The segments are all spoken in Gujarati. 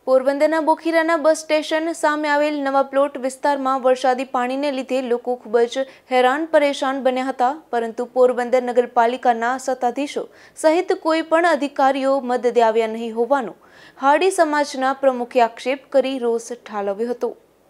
પોરબંદરના બોખીરાના બસ સ્ટેશન સામે આવેલ નવા પ્લોટ વિસ્તારમાં વરસાદી પાણીને લીધે લોકો ખૂબ જ હેરાન પરેશાન બન્યા હતા, પરંતુ પોરબંદર નગરપાલિકાના સત્તાધીશો સહિત કોઈ પણ અધિકારીઓ મદદે આવ્યા નહીં હોવાનો હાડી સમાજના પ્રમુખે આક્ષેપ કરી રોષ ઠાલવ્યો હતો।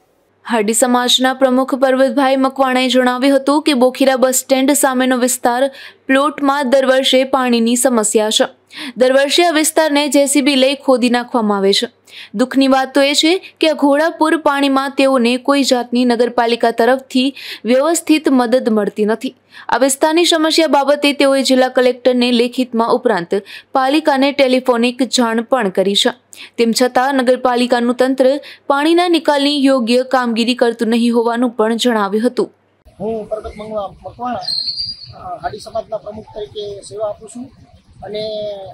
હાડી સમાજના પ્રમુખ પરબતભાઈ મકવાણાએ જણાવ્યું હતું કે બોખીરા બસ સ્ટેન્ડ સામેનો વિસ્તાર પ્લોટમાં દર વર્ષે પાણીની સમસ્યા છે। દર વર્ષે આ વિસ્તારને જેસીબી લઈ ખોદી નાખવામાં આવે છે। દુઃખની વાત તો એ છે કે ઘોડાપુર પાણીમાં તેઓને કોઈ જાતની નગરપાલિકા તરફથી વ્યવસ્થિત મદદ મળતી નથી। આ વિસ્તારની સમસ્યા બાબતે તેઓએ જિલ્લા કલેક્ટરને લેખિતમાં ઉપરાંત પાલિકાને ટેલિફોનિક જાણ પણ કરી છે। તેમ છતાં નગરપાલિકાનું તંત્ર પાણીના નિકાલની યોગ્ય કામગીરી કરતું નહીં હોવાનું પણ જણાવ્યું હતું। હું પરબત મકવાણા હાડી સમાજના પ્રમુખ તરીકે સેવા આપું છું અને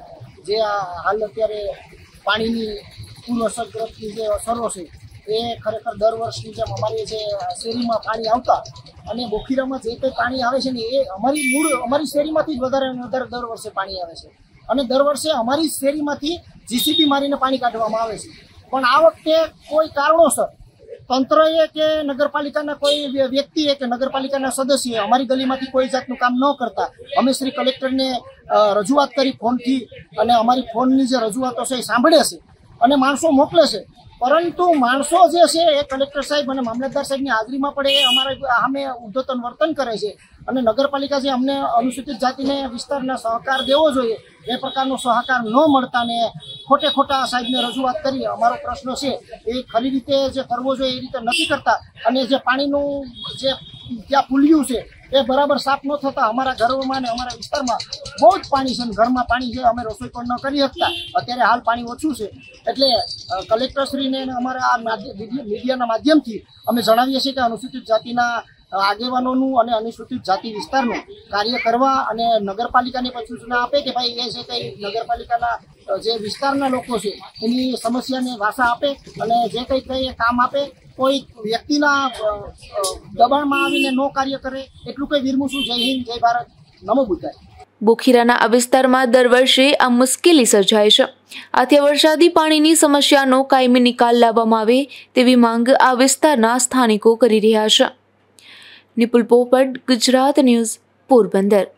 જે આ હાલ અત્યારે પાણીની પૂર્વ અસરગ્રસ્તની જે અસરો છે એ ખરેખર દર વર્ષની જેમ અમારી જે શેરીમાં પાણી આવતા અને બોખીરામાં જે કંઈ પાણી આવે છે ને એ અમારી શેરીમાંથી જ વધારે દર વર્ષે પાણી આવે છે અને દર વર્ષે અમારી શેરીમાંથી જીસીબી મારીને પાણી કાઢવામાં આવે છે। પણ આ વખતે કોઈ કારણોસર તંત્રએ કે નગરપાલિકાના કોઈ વ્યક્તિએ કે નગરપાલિકાના સદસ્યએ અમારી ગલીમાંથી કોઈ જાતનું કામ ન કરતા અમે શ્રી કલેક્ટરને રજૂઆત કરી ફોનથી અને અમારી ફોનની જે રજૂઆતો છે એ સાંભળે છે અને માણસો મોકલે છે, પરંતુ માણસો જે છે એ કલેક્ટર સાહેબ અને મામલતદાર સાહેબની હાજરીમાં પડે એ અમારા સામે ઉદ્ધતન વર્તન કરે છે અને નગરપાલિકા જે અમને અનુસૂચિત જાતિને વિસ્તારના સહકાર દેવો જોઈએ એ પ્રકારનો સહકાર ન મળતા ને ખોટા સાહેબને રજૂઆત કરી અમારો પ્રશ્ન છે એ ખરી રીતે જે કરવો જોઈએ એ રીતે નથી કરતા અને જે પાણીનું જે ત્યાં પુલિયું છે એ બરાબર સાફ ન થતા અમારા ઘરોમાં અને અમારા વિસ્તારમાં બહુ જ પાણી છે, ઘરમાં પાણી છે, અમે રસોઈ પણ ન કરી શકતા। અત્યારે હાલ પાણી ઓછું છે એટલે કલેક્ટરશ્રીને અમારા આ મીડિયાના માધ્યમથી અમે જણાવીએ છીએ કે અનુસૂચિત જાતિના આગેવાનોનું અને અનુસૂચિત જાતિ વિસ્તારનું કાર્ય કરવા અને નગરપાલિકાને પણ સૂચના આપે કે ભાઈ એ છે કંઈ નગરપાલિકાના જે વિસ્તારના લોકો છે એની સમસ્યાને વાસા આપે અને જે કંઈ કામ આપે, કોઈ વ્યક્તિના દબાણમાં આવીને નો કાર્ય કરે એટલું કંઈ વિરમું। જય હિન્દ, જય ભારત, નમો બુદ્ધાય। બોખીરાના આ વિસ્તારમાં દર વર્ષે આ મુશ્કેલી સર્જાય છે, આથી વરસાદી પાણીની સમસ્યાનો કાયમી નિકાલ લાવવામાં આવે તેવી માંગ આ વિસ્તારના સ્થાનિકો કરી રહ્યા છે। નિપુલ પોપટ, ગુજરાત ન્યૂઝ, પોરબંદર।